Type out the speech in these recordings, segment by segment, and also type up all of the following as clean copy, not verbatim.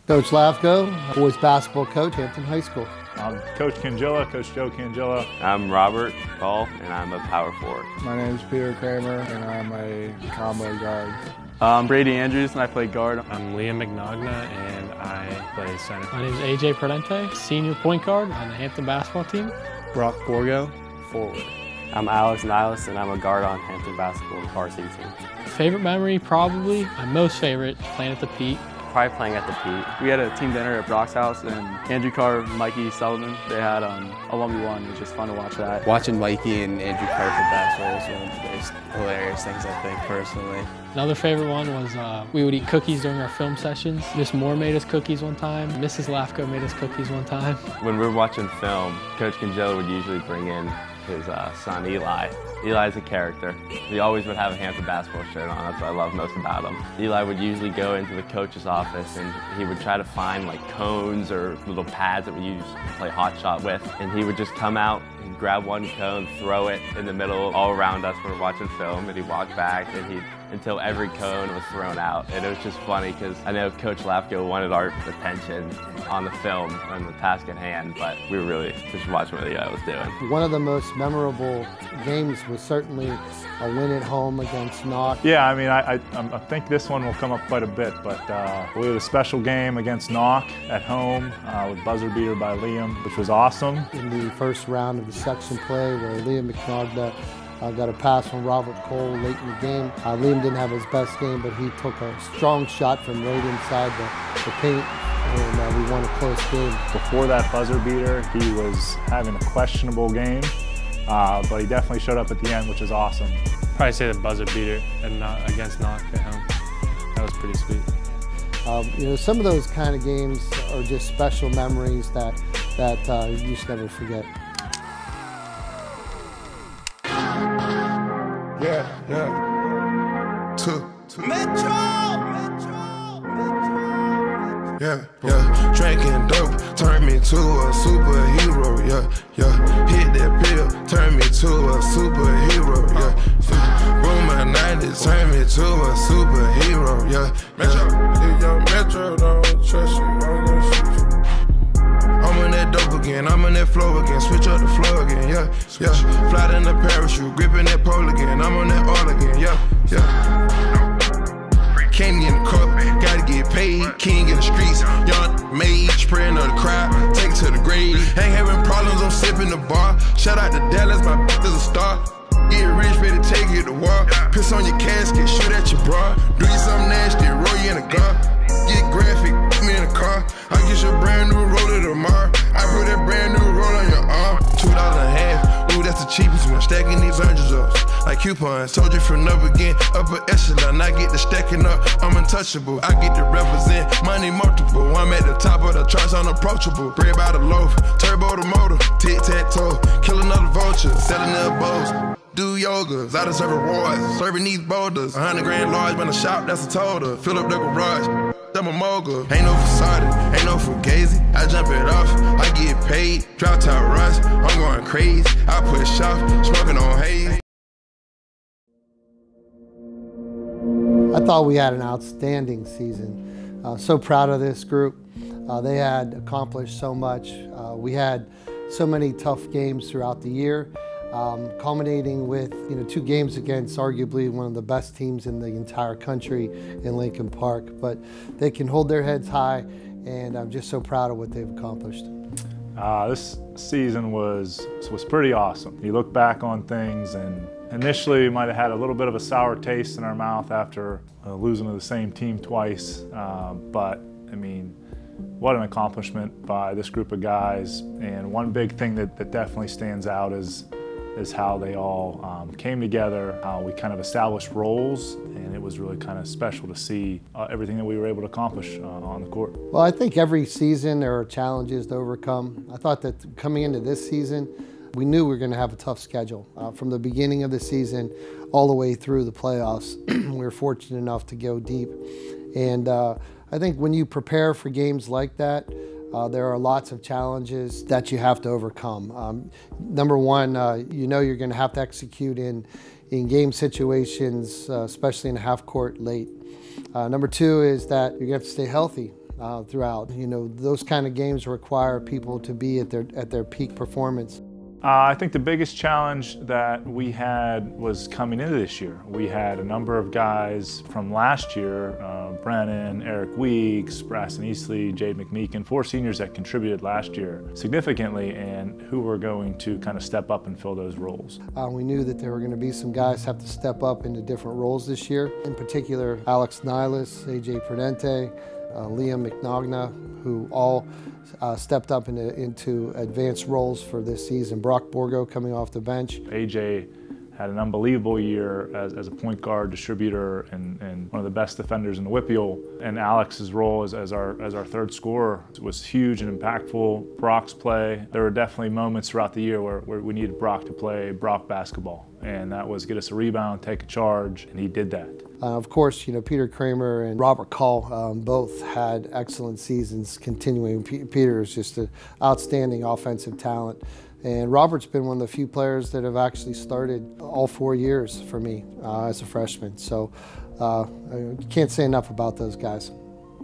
Coach Lavko, boys basketball coach, Hampton High School. I'm Coach Cangilla, Coach Joe Cangilla. I'm Robert Call, and I'm a power forward. My name is Peter Kramer, and I'm a combo guard. I'm Brady Andrews, and I play guard. I'm Liam McNogna, and I play center. My name is AJ Prudente, senior point guard on the Hampton basketball team. Brock Borgo, forward. I'm Alex Niles, and I'm a guard on Hampton basketball varsity team. Favorite memory, probably, my most favorite, playing at the Pete. Probably playing at the Pete. We had a team dinner at Brock's house, and Andrew Carr, Mikey Sullivan, they had a 1v1. It was just fun to watch that. Watching Mikey and Andrew Carr play basketball was one of the most hilarious things, I think, personally. Another favorite one was we would eat cookies during our film sessions. Miss Moore made us cookies one time. Mrs. Lafko made us cookies one time. When we were watching film, Coach Cangilla would usually bring in his son, Eli. Eli's a character. He always would have a Hampton basketball shirt on. That's what I love most about him. Eli would usually go into the coach's office and he would try to find like cones or little pads that we used to play hot shot with. And he would just come out and grab one cone, throw it in the middle all around us when we're watching film, and he'd walk back and until every cone was thrown out. And it was just funny because I know Coach Lavko wanted our attention on the film and the task at hand, but we were really just watching what Eli was doing. One of the most memorable games was certainly a win at home against Knock. Yeah, I mean, I think this one will come up quite a bit, but we had a special game against Knock at home with buzzer beater by Liam, which was awesome. In the first round of the section play where Liam McNogna got a pass from Robert Cole late in the game. Liam didn't have his best game, but he took a strong shot from right inside the paint, and we won a close game. Before that buzzer beater, he was having a questionable game, but he definitely showed up at the end, which is awesome. Probably say the buzzer beater and against Knock at home. That was pretty sweet. You know, some of those kind of games are just special memories that you just never forget. Yeah. Metro. Yeah. Drinking dope turned me to a superhero. Yeah. Hit that pill, turned me to a superhero. Yeah. Boom, 90s turned me to a superhero. Yeah. Metro. If your Metro don't trust you, I'm gonna shoot you. I'm on that dope again, I'm on that flow again, switch up the flow again, yeah. Fly in the parachute, gripping that pole again, I'm on that all again, yeah. Candy in the cup, gotta get paid, king in the streets, young mage, spraying on the crowd, take it to the grave. Ain't having problems, I'm sipping the bar, shout out to Dallas, my is a star. Get rich, ready to take it to war, piss on your casket, shoot at your bra, do you something nasty, roll you in a car. Get graphic, put me in a car. I get your brand new roller tomorrow. I put that brand new roll on your arm. $2 a half. Ooh, that's the cheapest one. Stacking these oranges up like coupons. Told you from up again, upper echelon. I get the stacking up. I'm untouchable. I get to represent money multiple. I'm at the top of the charts, unapproachable. Bread by the loaf, turbo the motor, tic tac toe. Kill another vulture, selling their bows. Do yogas, I deserve rewards, serving these boulders. 100 grand large, when I shop, that's a total. Fill up the garage, I'm a mogul. Ain't no facade, ain't no fugazi. I jump it off, I get paid. Drop top rush, I'm going crazy. I push off, smoking on haze. I thought we had an outstanding season. So proud of this group. They had accomplished so much. We had so many tough games throughout the year. Culminating with 2 games against arguably one of the best teams in the entire country in Lincoln Park. But they can hold their heads high, and I'm just so proud of what they've accomplished. This season was pretty awesome. You look back on things, and initially we might have had a little bit of a sour taste in our mouth after losing to the same team twice. But I mean, what an accomplishment by this group of guys. And one big thing that definitely stands out is how they all came together, how we kind of established roles, and it was really kind of special to see everything that we were able to accomplish on the court. Well, I think every season there are challenges to overcome. I thought that coming into this season, we knew we were going to have a tough schedule. From the beginning of the season all the way through the playoffs, we were fortunate enough to go deep. And I think when you prepare for games like that, there are lots of challenges that you have to overcome. Number one, you know you're going to have to execute in game situations, especially in half court late. Number two is that you're going to have to stay healthy. throughout. You know, those kind of games require people to be at their peak performance. I think the biggest challenge that we had was coming into this year. We had a number of guys from last year, Brennan, Eric Weeks, Braston Eastley, Jade McMeekin, 4 seniors that contributed last year significantly and who were going to kind of step up and fill those roles. We knew that there were going to be some guys have to step up into different roles this year. In particular, Alex Niles, AJ Prudente, Liam McNogna, who all stepped up into advanced roles for this season. Brock Borgo coming off the bench. AJ had an unbelievable year as a point guard, distributor, and one of the best defenders in the WPIAL. And Alex's role as our third scorer was huge and impactful. Brock's play, there were definitely moments throughout the year where we needed Brock to play Brock basketball. And that was get us a rebound, take a charge, and he did that. Of course, you know, Peter Kramer and Robert Call both had excellent seasons continuing. Peter is just an outstanding offensive talent. And Robert's been one of the few players that have actually started all 4 years for me as a freshman. So I can't say enough about those guys.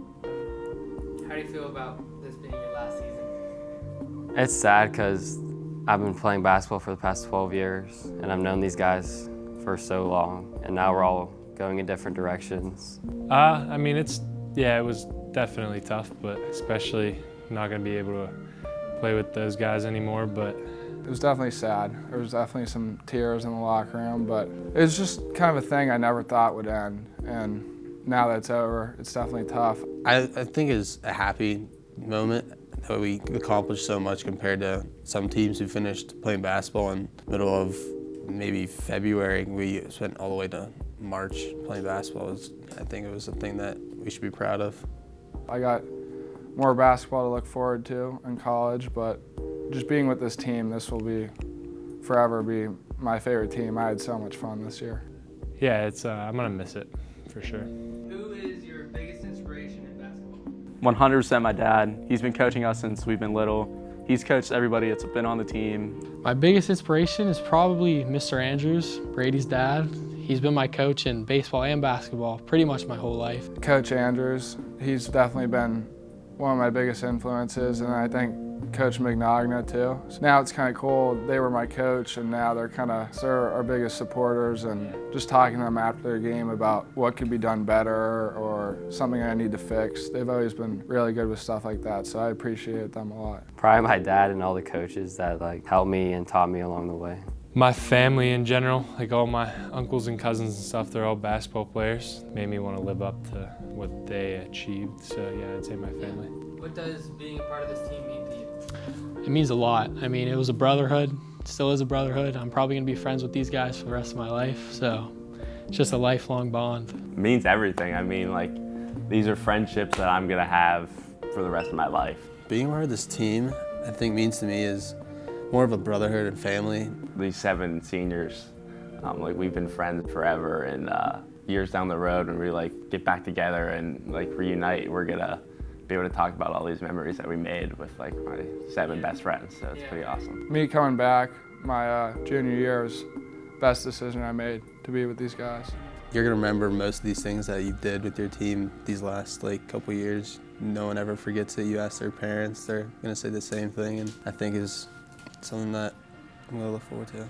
How do you feel about this being your last season? It's sad because I've been playing basketball for the past 12 years and I've known these guys for so long, and now we're all going in different directions. I mean, it was definitely tough, but especially not going to be able to play with those guys anymore. But it was definitely sad. There was definitely some tears in the locker room, but it was just kind of a thing I never thought would end. And now that it's over, it's definitely tough. I think it's a happy moment that we accomplished so much compared to some teams who finished playing basketball in the middle of maybe February. We spent all the way to March playing basketball. I think it was a thing that we should be proud of. I got more basketball to look forward to in college, but just being with this team, this will forever be my favorite team. I had so much fun this year. Yeah, I'm gonna miss it for sure. Who is your biggest inspiration in basketball? 100% my dad. He's been coaching us since we've been little. He's coached everybody that's been on the team. My biggest inspiration is probably Mr. Andrews, Brady's dad. He's been my coach in baseball and basketball pretty much my whole life. Coach Andrews, he's definitely been one of my biggest influences, and I think Coach McNogna too. So now it's kind of cool. They were my coach, and now they're our biggest supporters, and just talking to them after their game about what could be done better or something I need to fix. They've always been really good with stuff like that, so I appreciate them a lot. Probably my dad and all the coaches that helped me and taught me along the way. My family in general, like all my uncles and cousins and stuff, they're all basketball players. Made me want to live up to what they achieved, so yeah, I'd say my family. What does being a part of this team mean to you? It means a lot. I mean, it was a brotherhood, still is a brotherhood. I'm probably gonna be friends with these guys for the rest of my life, so it's just a lifelong bond. It means everything. I mean, like, these are friendships that I'm gonna have for the rest of my life. Being part of this team, I think means to me is more of a brotherhood and family. These 7 seniors, we've been friends forever, and years down the road when we get back together and reunite, we're gonna be able to talk about all these memories that we made with my 7 best friends, so it's pretty awesome. Me coming back my junior year was the best decision I made to be with these guys. You're gonna remember most of these things that you did with your team these last couple years. No one ever forgets it. You ask their parents, they're gonna say the same thing, and I think is something that I'm gonna look forward to.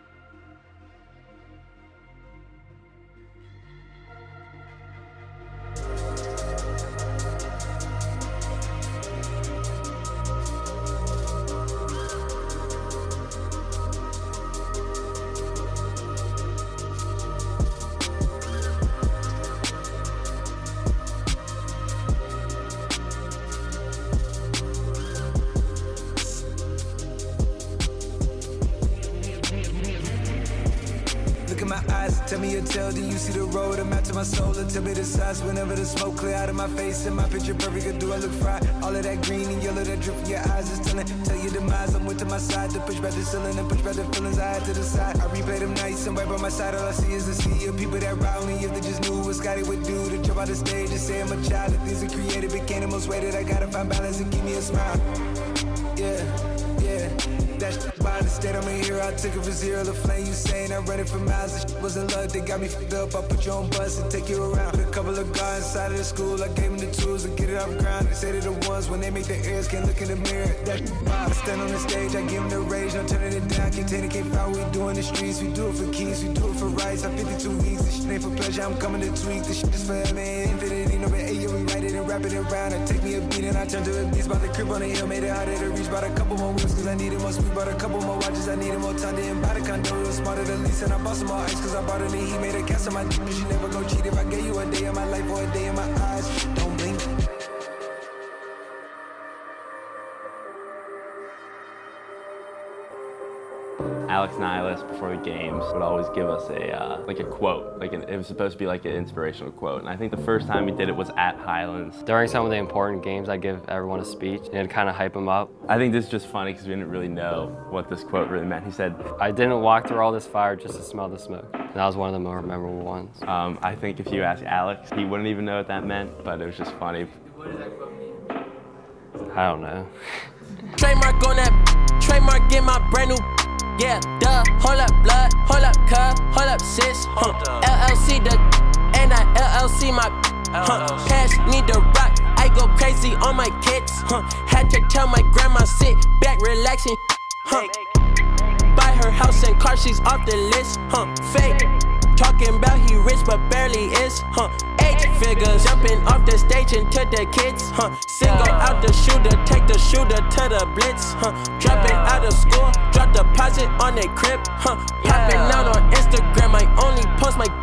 Tell me your tale, then you see the road. I'm out to my soul, and tell me the size. Whenever the smoke clear out of my face and my picture perfect, or do I look fried? All of that green and yellow that drip from your eyes is tell your demise. I'm with to my side to push back the ceiling and push back the feelings I had to the side. I replay them nights and right by my side, all I see is the sea of people that ride me. If they just knew what Scotty would do to jump out the stage and say I'm a child. The things are created became the most way that I gotta find balance and give me a smile. Yeah, yeah. That shit by the state, I'm a hero. I took it for zero. The flame you saying I run it for miles. This shit was in love, they got me fucked up. I put you on bus and take you around. Put a couple of guys inside of the school. I gave them the tools to get it off the ground. They say they're the ones when they make their ears can't look in the mirror. That shit by. I stand on the stage, I give them the rage. No turning it down, can't take it, can't foul. We do in the streets, we do it for keys, we do it for rights. I'm 52 weeks, this shit ain't for pleasure. I'm coming to tweak. This shit is forever, man. Infinity, no matter we write it and wrap it around. And take me a beat and I turn to a beast. About the crib on the hill, made it harder to reach. Bought a couple more wheels cause I needed more sweet. Bought a couple more watches, I needed more time. Didn't buy the condo, it was smarter than lease. And I bought some more ice cause I bought it and he made a cast on my dick. She never go cheat if I gave you a day of my life or a day in my eyes. Don't blink. Alex Nihilus, before the games, would always give us a quote. It was supposed to be like an inspirational quote. And I think the first time he did it was at Highlands. During some of the important games, I'd give everyone a speech and it'd kind of hype them up. I think this is just funny because we didn't really know what this quote really meant. He said, "I didn't walk through all this fire just to smell the smoke." And that was one of the more memorable ones. I think if you ask Alex, he wouldn't even know what that meant, but it was just funny. What does that quote mean? I don't know. Trademark on that, trademark in my brand new. Yeah, duh, hold up, blood, hold up, cuz, hold up, sis, LLC, the, and I LLC, my, cash need to rock, I go crazy on my kids, had to tell my grandma, sit back, relaxing, buy her house and car, she's off the list, fake, talking about he rich but barely is, 8 figures, jumping off the stage into the kids, single out the shooter, take the shooter to the blitz, dropping out of school, drop deposit on their crib, popping out on Instagram, I only post my,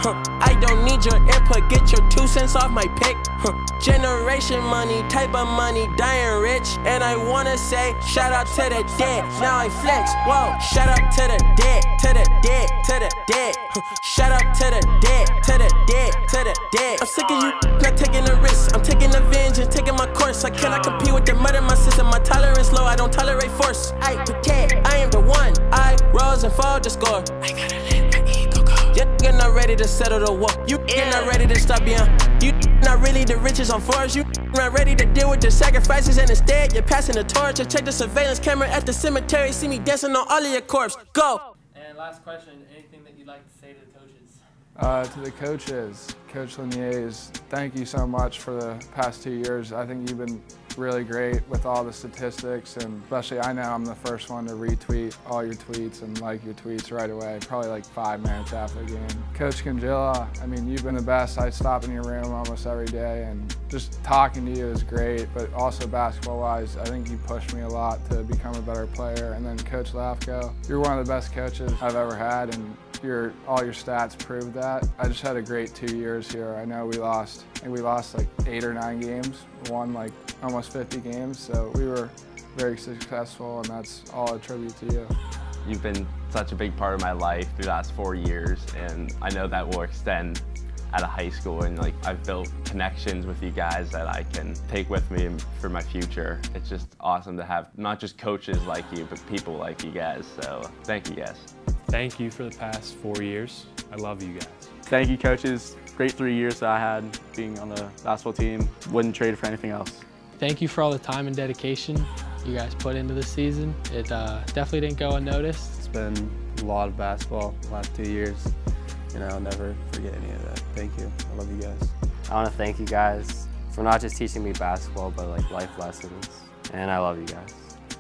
I don't need your input, get your 2 cents off my pick, generation money, type of money, dying rich, and I wanna say, shout out to the dead, now I flex, whoa, shout out to the dead, to the dead, to the dead, shout out to the dead, to the dead, to the dead. I'm sick of you not taking the risk, I'm taking the vengeance, taking my course, I cannot compete with the murder, my system, my tolerance low, I don't tolerate force, I protect, I am the one, I rose and fall to score, I gotta let my ego go. You're not ready to settle the war. You're not ready to stop being. You not really the riches on force. You not ready to deal with the sacrifices, and instead you're passing the torch. I check the surveillance camera at the cemetery. See me dancing on all of your corpse. Go. And last question: anything that you'd like to say to the coaches? To the coaches, Coach Laniers, thank you so much for the past 2 years. I think you've been really great with all the statistics, and especially I know I'm the first one to retweet all your tweets and like your tweets right away, probably like 5 minutes after the game. Coach Congilla, I mean, you've been the best. I stop in your room almost every day, and just talking to you is great, but also basketball-wise, I think you pushed me a lot to become a better player. And then Coach Lafko, you're one of the best coaches I've ever had, and all your stats prove that. I just had a great 2 years here. I know we lost like 8 or 9 games, won like almost 50 games, so we were very successful, and that's all a tribute to you. You've been such a big part of my life through the last 4 years, and I know that will extend out of high school, and like I've built connections with you guys that I can take with me for my future. It's just awesome to have not just coaches like you, but people like you guys, so thank you guys. Thank you for the past 4 years. I love you guys. Thank you, coaches. Great 3 years that I had being on the basketball team. Wouldn't trade it for anything else. Thank you for all the time and dedication you guys put into this season. It definitely didn't go unnoticed. It's been a lot of basketball the last 2 years. You know, I'll never forget any of that. Thank you. I love you guys. I want to thank you guys for not just teaching me basketball, but like life lessons. And I love you guys.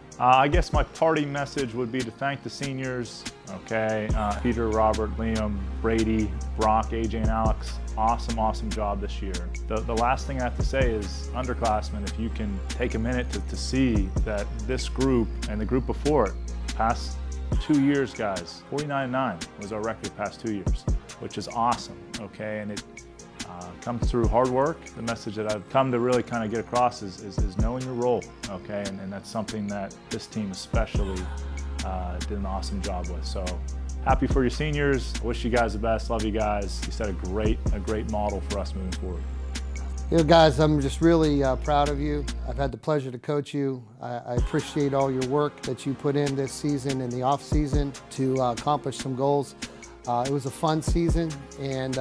I guess my party message would be to thank the seniors, okay? Peter, Robert, Liam, Brady, Brock, AJ, and Alex. Awesome, awesome job this year. The last thing I have to say is, underclassmen, if you can take a minute to see that this group and the group before it, past 2 years, guys, 49-9 was our record past 2 years, which is awesome, okay? And it comes through hard work. The message that I've come to really kind of get across is knowing your role, okay? And that's something that this team especially did an awesome job with. So happy for your seniors. Wish you guys the best. Love you guys. You set a great model for us moving forward. You know, guys, I'm just really proud of you. I've had the pleasure to coach you. I appreciate all your work that you put in this season and the off season to accomplish some goals. It was a fun season, and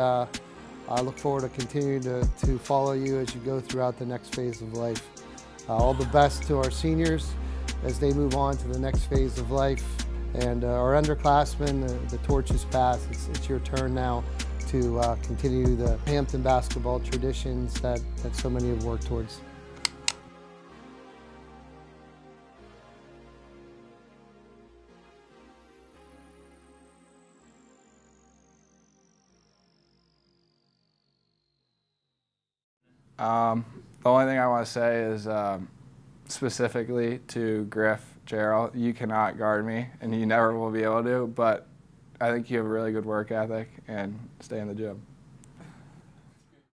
I look forward to continuing to follow you as you go throughout the next phase of life. All the best to our seniors, as they move on to the next phase of life. And our underclassmen, the torch is passed. It's your turn now to continue the Hampton basketball traditions that so many have worked towards. The only thing I want to say is specifically to Griff, Gerald, you cannot guard me, and you never will be able to, but I think you have a really good work ethic, and stay in the gym.